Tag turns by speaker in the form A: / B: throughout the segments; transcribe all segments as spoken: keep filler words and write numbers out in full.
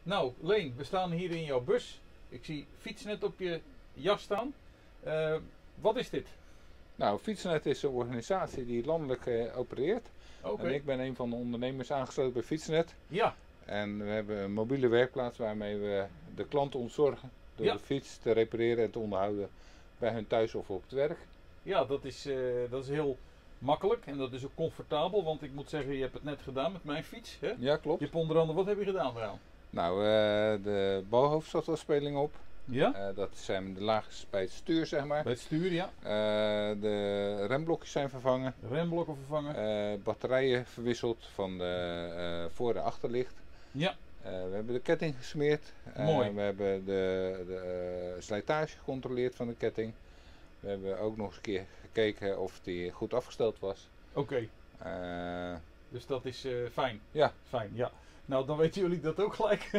A: Nou, Leen, we staan hier in jouw bus. Ik zie Fietsnet op je jas staan. Uh, wat is dit?
B: Nou, Fietsnet is een organisatie die landelijk uh, opereert.
A: Okay.
B: En ik ben een van de ondernemers aangesloten bij Fietsnet.
A: Ja.
B: En we hebben een mobiele werkplaats waarmee we de klanten ontzorgen door ja. de fiets te repareren en te onderhouden bij hun thuis of op het werk.
A: Ja, dat is, uh, dat is heel makkelijk en dat is ook comfortabel, want ik moet zeggen, je hebt het net gedaan met mijn fiets. Hè?
B: Ja, klopt.
A: Je hebt onder andere, wat heb je gedaan eraan?
B: Nou, uh, de balhoofdstafafspeling op.
A: Ja?
B: Uh, dat zijn de laagjes bij het stuur, zeg maar.
A: Bij het stuur, ja.
B: Uh, de remblokjes zijn vervangen.
A: Remblokken vervangen.
B: Uh, batterijen verwisseld van de uh, voor- en achterlicht.
A: Ja.
B: Uh, we hebben de ketting gesmeerd. Uh,
A: Mooi.
B: We hebben de, de uh, slijtage gecontroleerd van de ketting. We hebben ook nog eens een keer gekeken of die goed afgesteld was.
A: Oké.
B: Okay. Uh,
A: dus dat is uh, fijn.
B: Ja.
A: Fijn, ja. Nou, dan weten jullie dat ook gelijk.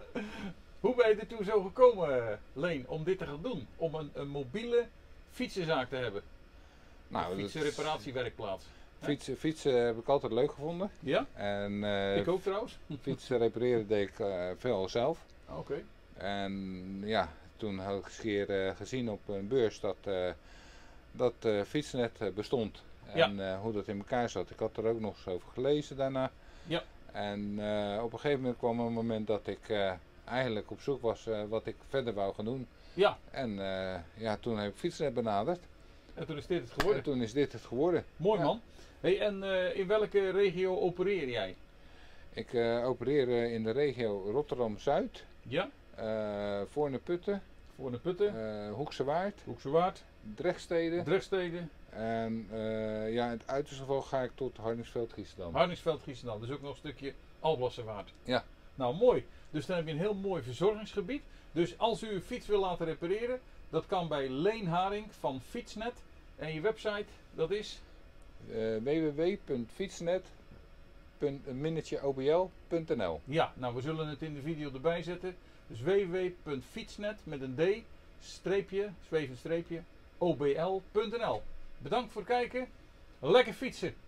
A: Hoe ben je er toen zo gekomen, Leen, om dit te gaan doen? Om een, een mobiele fietsenzaak te hebben?
B: Nou,
A: een fietsenreparatiewerkplaats.
B: Fietsen, fietsen heb ik altijd leuk gevonden.
A: Ja?
B: En, uh,
A: ik ook trouwens.
B: Fietsen repareren deed ik uh, veel zelf.
A: Oké. Okay.
B: En ja, toen had ik eens keer uh, gezien op een beurs dat, uh, dat uh, Fietsnet uh, bestond. En ja. uh, hoe dat in elkaar zat. Ik had er ook nog eens over gelezen daarna.
A: Ja.
B: En uh, op een gegeven moment kwam een moment dat ik uh, eigenlijk op zoek was uh, wat ik verder wou gaan doen.
A: Ja.
B: En uh, ja, toen heb ik Fietsnet benaderd.
A: En toen is dit het geworden?
B: En toen is dit het geworden.
A: Mooi
B: ja.
A: man. Hey, en uh, in welke regio opereer jij?
B: Ik uh, opereer uh, in de regio Rotterdam-Zuid.
A: Ja.
B: Uh, Voorne-Putten.
A: Voorne-Putten.
B: Uh, Hoekse Waard.
A: Hoekse Waard.
B: Drechtstede.
A: Drechtstede.
B: En uh, ja, in het uiterste geval ga ik tot Hardingsveld-Giessendam.
A: Hardingsveld-Giessendam, dus ook nog een stukje Alblasserwaard.
B: Ja.
A: Nou, mooi. Dus dan heb je een heel mooi verzorgingsgebied. Dus als u uw fiets wil laten repareren, dat kan bij Leen Haring van Fietsnet. En je website, dat is?
B: Uh, w w w punt fietsnet punt o b l punt n l.
A: Ja, nou we zullen het in de video erbij zetten. Dus w w w punt fietsnet met een d, streepje, zwevend streepje, o b l punt n l. Bedankt voor het kijken. Lekker fietsen!